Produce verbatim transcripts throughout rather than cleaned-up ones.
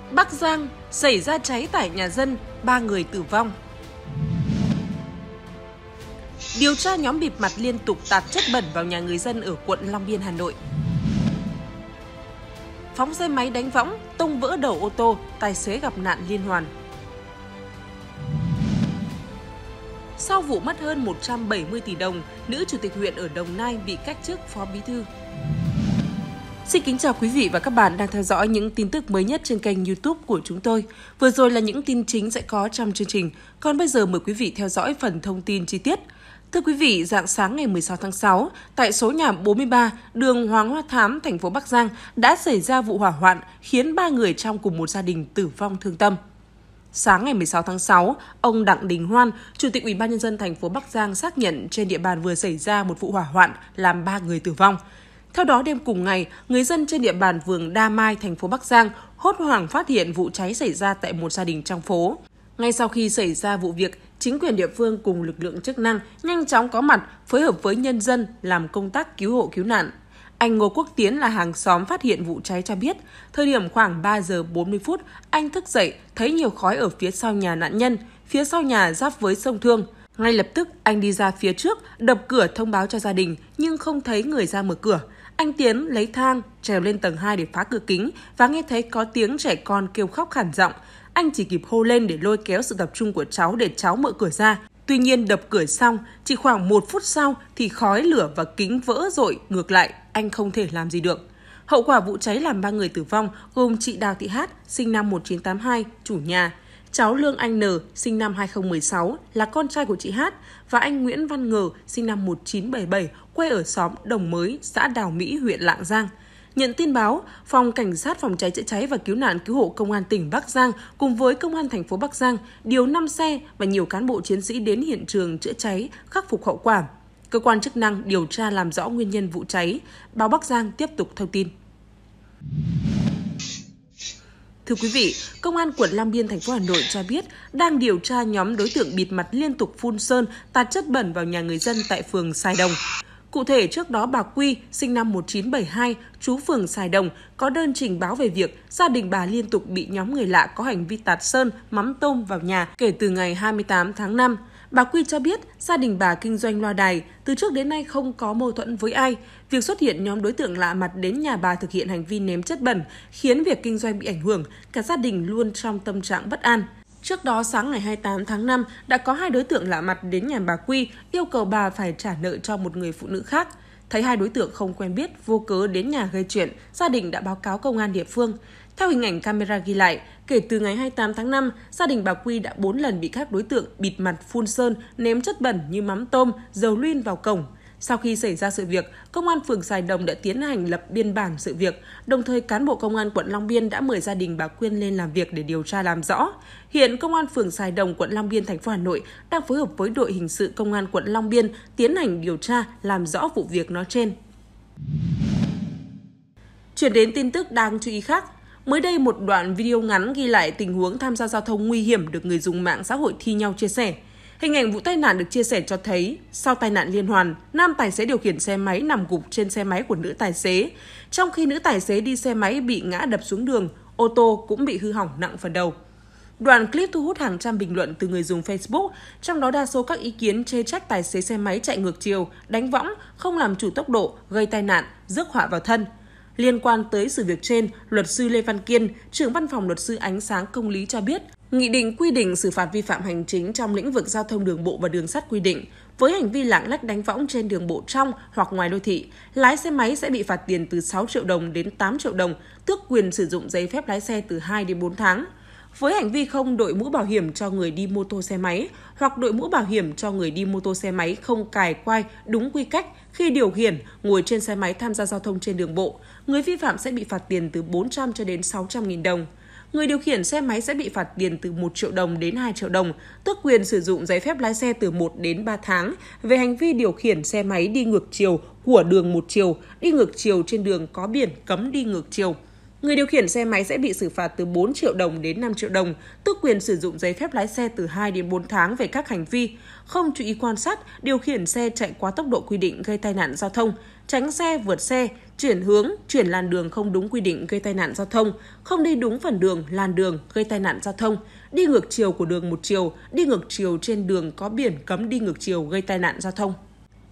Bắc Giang xảy ra cháy tại nhà dân, ba người tử vong. Điều tra nhóm bịt mặt liên tục tạt chất bẩn vào nhà người dân ở quận Long Biên, Hà Nội. Phóng xe máy đánh võng, tông vỡ đầu ô tô, tài xế gặp nạn liên hoàn. Sau vụ mất hơn một trăm bảy mươi tỷ đồng, nữ chủ tịch huyện ở Đồng Nai bị cách chức phó bí thư. Xin kính chào quý vị và các bạn đang theo dõi những tin tức mới nhất trên kênh YouTube của chúng tôi. Vừa rồi là những tin chính sẽ có trong chương trình, còn bây giờ mời quý vị theo dõi phần thông tin chi tiết. Thưa quý vị, rạng sáng ngày mười sáu tháng sáu, tại số nhà bốn mươi ba, đường Hoàng Hoa Thám, thành phố Bắc Giang đã xảy ra vụ hỏa hoạn khiến ba người trong cùng một gia đình tử vong thương tâm. Sáng ngày mười sáu tháng sáu, ông Đặng Đình Hoan, Chủ tịch Ủy ban nhân dân thành phố Bắc Giang xác nhận trên địa bàn vừa xảy ra một vụ hỏa hoạn làm ba người tử vong. Theo đó, đêm cùng ngày, người dân trên địa bàn phường Đa Mai, thành phố Bắc Giang hốt hoảng phát hiện vụ cháy xảy ra tại một gia đình trong phố. Ngay sau khi xảy ra vụ việc, chính quyền địa phương cùng lực lượng chức năng nhanh chóng có mặt phối hợp với nhân dân làm công tác cứu hộ cứu nạn. Anh Ngô Quốc Tiến là hàng xóm phát hiện vụ cháy cho biết, thời điểm khoảng ba giờ bốn mươi phút, anh thức dậy thấy nhiều khói ở phía sau nhà nạn nhân, phía sau nhà giáp với sông Thương. Ngay lập tức, anh đi ra phía trước, đập cửa thông báo cho gia đình nhưng không thấy người ra mở cửa. Anh Tiến lấy thang, trèo lên tầng hai để phá cửa kính và nghe thấy có tiếng trẻ con kêu khóc khản giọng. Anh chỉ kịp hô lên để lôi kéo sự tập trung của cháu để cháu mở cửa ra. Tuy nhiên đập cửa xong, chỉ khoảng một phút sau thì khói lửa và kính vỡ dội ngược lại, anh không thể làm gì được. Hậu quả vụ cháy làm ba người tử vong gồm chị Đào Thị Hát, sinh năm một nghìn chín trăm tám mươi hai, chủ nhà, cháu Lương Anh N, sinh năm hai nghìn không trăm mười sáu, là con trai của chị Hát, và anh Nguyễn Văn Ngờ, sinh năm một nghìn chín trăm bảy mươi bảy, quê ở xóm Đồng Mới, xã Đào Mỹ, huyện Lạng Giang. Nhận tin báo, Phòng Cảnh sát Phòng cháy chữa cháy và Cứu nạn Cứu hộ Công an tỉnh Bắc Giang cùng với Công an thành phố Bắc Giang điều năm xe và nhiều cán bộ chiến sĩ đến hiện trường chữa cháy, khắc phục hậu quả. Cơ quan chức năng điều tra làm rõ nguyên nhân vụ cháy. Báo Bắc Giang tiếp tục thông tin. Thưa quý vị, Công an quận Long Biên, thành phố Hà Nội cho biết đang điều tra nhóm đối tượng bịt mặt liên tục phun sơn, tạt chất bẩn vào nhà người dân tại phường Sài Đồng. Cụ thể, trước đó bà Quy, sinh năm một nghìn chín trăm bảy mươi hai, trú phường Sài Đồng, có đơn trình báo về việc gia đình bà liên tục bị nhóm người lạ có hành vi tạt sơn, mắm tôm vào nhà kể từ ngày hai mươi tám tháng năm. Bà Quy cho biết gia đình bà kinh doanh loa đài, từ trước đến nay không có mâu thuẫn với ai. Việc xuất hiện nhóm đối tượng lạ mặt đến nhà bà thực hiện hành vi ném chất bẩn khiến việc kinh doanh bị ảnh hưởng, cả gia đình luôn trong tâm trạng bất an. Trước đó, sáng ngày hai mươi tám tháng năm, đã có hai đối tượng lạ mặt đến nhà bà Quy yêu cầu bà phải trả nợ cho một người phụ nữ khác. Thấy hai đối tượng không quen biết, vô cớ đến nhà gây chuyện, gia đình đã báo cáo công an địa phương. Theo hình ảnh camera ghi lại, kể từ ngày hai mươi tám tháng năm, gia đình bà Quy đã bốn lần bị các đối tượng bịt mặt phun sơn, ném chất bẩn như mắm tôm, dầu luyên vào cổng. Sau khi xảy ra sự việc, Công an phường Sài Đồng đã tiến hành lập biên bản sự việc, đồng thời cán bộ Công an quận Long Biên đã mời gia đình bà Quyên lên làm việc để điều tra làm rõ. Hiện Công an phường Sài Đồng, quận Long Biên, thành phố Hà Nội đang phối hợp với đội hình sự Công an quận Long Biên tiến hành điều tra làm rõ vụ việc nói trên. Chuyển đến tin tức đáng chú ý khác. Mới đây, một đoạn video ngắn ghi lại tình huống tham gia giao thông nguy hiểm được người dùng mạng xã hội thi nhau chia sẻ. Hình ảnh vụ tai nạn được chia sẻ cho thấy, sau tai nạn liên hoàn, nam tài xế điều khiển xe máy nằm gục trên xe máy của nữ tài xế. Trong khi nữ tài xế đi xe máy bị ngã đập xuống đường, ô tô cũng bị hư hỏng nặng phần đầu. Đoạn clip thu hút hàng trăm bình luận từ người dùng Facebook, trong đó đa số các ý kiến chê trách tài xế xe máy chạy ngược chiều, đánh võng, không làm chủ tốc độ, gây tai nạn, rước họa vào thân. Liên quan tới sự việc trên, luật sư Lê Văn Kiên, trưởng văn phòng luật sư Ánh Sáng Công lý cho biết, Nghị định quy định xử phạt vi phạm hành chính trong lĩnh vực giao thông đường bộ và đường sắt quy định, với hành vi lạng lách đánh võng trên đường bộ trong hoặc ngoài đô thị, lái xe máy sẽ bị phạt tiền từ sáu triệu đồng đến tám triệu đồng, tước quyền sử dụng giấy phép lái xe từ hai đến bốn tháng. Với hành vi không đội mũ bảo hiểm cho người đi mô tô xe máy hoặc đội mũ bảo hiểm cho người đi mô tô xe máy không cài quai đúng quy cách khi điều khiển, ngồi trên xe máy tham gia giao thông trên đường bộ, người vi phạm sẽ bị phạt tiền từ bốn trăm cho đến sáu trăm nghìn đồng. Người điều khiển xe máy sẽ bị phạt tiền từ một triệu đồng đến hai triệu đồng, tước quyền sử dụng giấy phép lái xe từ một đến ba tháng về hành vi điều khiển xe máy đi ngược chiều của đường một chiều, đi ngược chiều trên đường có biển cấm đi ngược chiều. Người điều khiển xe máy sẽ bị xử phạt từ bốn triệu đồng đến năm triệu đồng, tước quyền sử dụng giấy phép lái xe từ hai đến bốn tháng về các hành vi không chú ý quan sát, điều khiển xe chạy quá tốc độ quy định gây tai nạn giao thông, tránh xe vượt xe, chuyển hướng, chuyển làn đường không đúng quy định gây tai nạn giao thông, không đi đúng phần đường, làn đường gây tai nạn giao thông, đi ngược chiều của đường một chiều, đi ngược chiều trên đường có biển cấm đi ngược chiều gây tai nạn giao thông.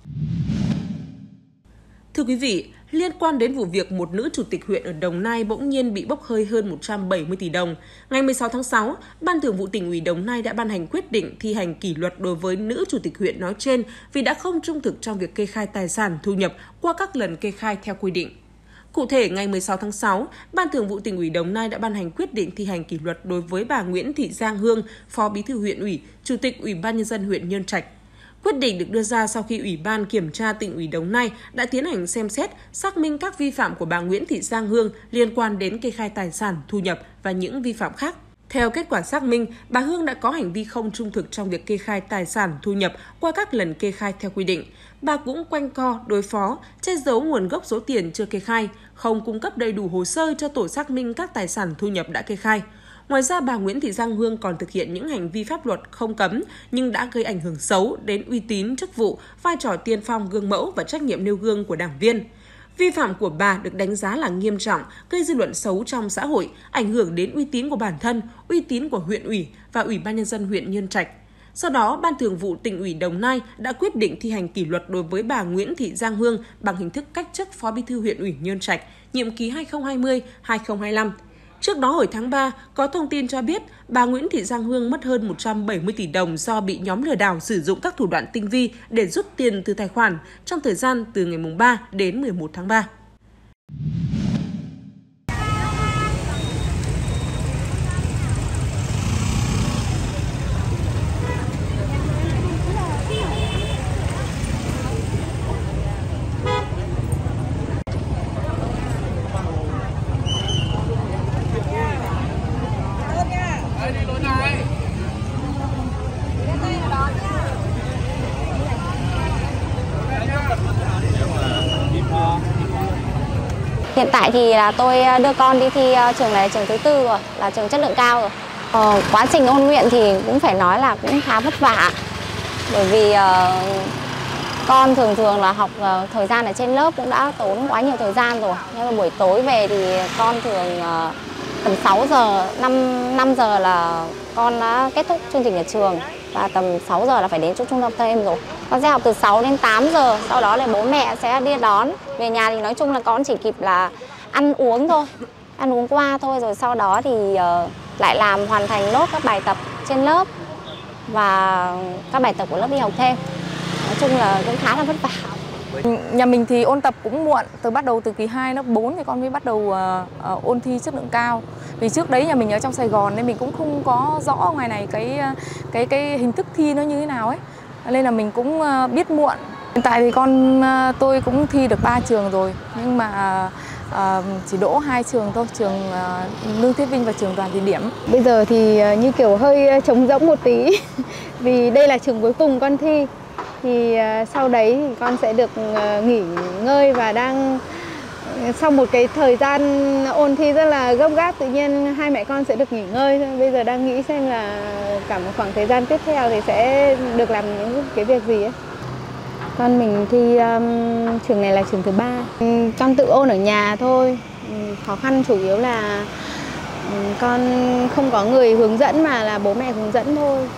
Thưa quý vị, liên quan đến vụ việc một nữ chủ tịch huyện ở Đồng Nai bỗng nhiên bị bốc hơi hơn một trăm bảy mươi tỷ đồng, ngày mười sáu tháng sáu, Ban Thường vụ Tỉnh ủy Đồng Nai đã ban hành quyết định thi hành kỷ luật đối với nữ chủ tịch huyện nói trên vì đã không trung thực trong việc kê khai tài sản thu nhập qua các lần kê khai theo quy định. Cụ thể, ngày mười sáu tháng sáu, Ban Thường vụ Tỉnh ủy Đồng Nai đã ban hành quyết định thi hành kỷ luật đối với bà Nguyễn Thị Giang Hương, Phó Bí thư huyện ủy, Chủ tịch Ủy ban Nhân dân huyện Nhơn Trạch. Quyết định được đưa ra sau khi Ủy ban Kiểm tra Tỉnh ủy Đồng Nai đã tiến hành xem xét, xác minh các vi phạm của bà Nguyễn Thị Giang Hương liên quan đến kê khai tài sản, thu nhập và những vi phạm khác. Theo kết quả xác minh, bà Hương đã có hành vi không trung thực trong việc kê khai tài sản, thu nhập qua các lần kê khai theo quy định. Bà cũng quanh co, đối phó, che giấu nguồn gốc số tiền chưa kê khai, không cung cấp đầy đủ hồ sơ cho tổ xác minh các tài sản thu nhập đã kê khai. Ngoài ra, bà Nguyễn Thị Giang Hương còn thực hiện những hành vi pháp luật không cấm nhưng đã gây ảnh hưởng xấu đến uy tín, chức vụ, vai trò tiên phong, gương mẫu và trách nhiệm nêu gương của đảng viên. Vi phạm của bà được đánh giá là nghiêm trọng, gây dư luận xấu trong xã hội, ảnh hưởng đến uy tín của bản thân, uy tín của huyện ủy và Ủy ban Nhân dân huyện Nhơn Trạch. Sau đó, Ban Thường vụ Tỉnh ủy Đồng Nai đã quyết định thi hành kỷ luật đối với bà Nguyễn Thị Giang Hương bằng hình thức cách chức Phó Bí thư huyện ủy Nhơn Trạch, nhiệm kỳ hai nghìn không trăm hai mươi đến hai nghìn không trăm hai mươi lăm. Trước đó hồi tháng ba, có thông tin cho biết bà Nguyễn Thị Giang Hương mất hơn một trăm bảy mươi tỷ đồng do bị nhóm lừa đảo sử dụng các thủ đoạn tinh vi để rút tiền từ tài khoản trong thời gian từ ngày ba đến mười một tháng ba. Hiện tại thì là tôi đưa con đi thi trường này là trường thứ tư rồi, là trường chất lượng cao rồi. Ờ, quá trình ôn luyện thì cũng phải nói là cũng khá vất vả. Bởi vì uh, con thường thường là học uh, thời gian ở trên lớp cũng đã tốn quá nhiều thời gian rồi. Nhưng mà buổi tối về thì con thường uh, tầm sáu giờ, năm giờ là con đã kết thúc chương trình ở trường. Và tầm sáu giờ là phải đến chỗ trung tâm thêm rồi. Con sẽ học từ sáu đến tám giờ, sau đó là bố mẹ sẽ đi đón. Về nhà thì nói chung là con chỉ kịp là ăn uống thôi, ăn uống qua thôi. Rồi sau đó thì uh, lại làm hoàn thành nốt các bài tập trên lớp và các bài tập của lớp đi học thêm. Nói chung là cũng khá là vất vả. Nhà mình thì ôn tập cũng muộn, từ bắt đầu từ kỳ hai lớp bốn thì con mới bắt đầu uh, uh, ôn thi chất lượng cao. Vì trước đấy nhà mình ở trong Sài Gòn nên mình cũng không có rõ ngoài này cái cái cái hình thức thi nó như thế nào ấy. Nên là mình cũng uh, biết muộn. Hiện tại thì con uh, tôi cũng thi được ba trường rồi, nhưng mà uh, chỉ đỗ hai trường thôi, trường uh, Lương Thế Vinh và trường Đoàn Thị Điểm. Bây giờ thì uh, như kiểu hơi trống rỗng một tí vì đây là trường cuối cùng con thi. Thì uh, sau đấy thì con sẽ được uh, nghỉ ngơi và đang uh, sau một cái thời gian ôn thi rất là gấp gáp, tự nhiên hai mẹ con sẽ được nghỉ ngơi thôi. Bây giờ đang nghĩ xem là cả một khoảng thời gian tiếp theo thì sẽ được làm những cái việc gì ấy. Con mình thi um, trường này là trường thứ ba. Con tự ôn ở nhà thôi. Khó khăn chủ yếu là um, con không có người hướng dẫn mà là bố mẹ hướng dẫn thôi.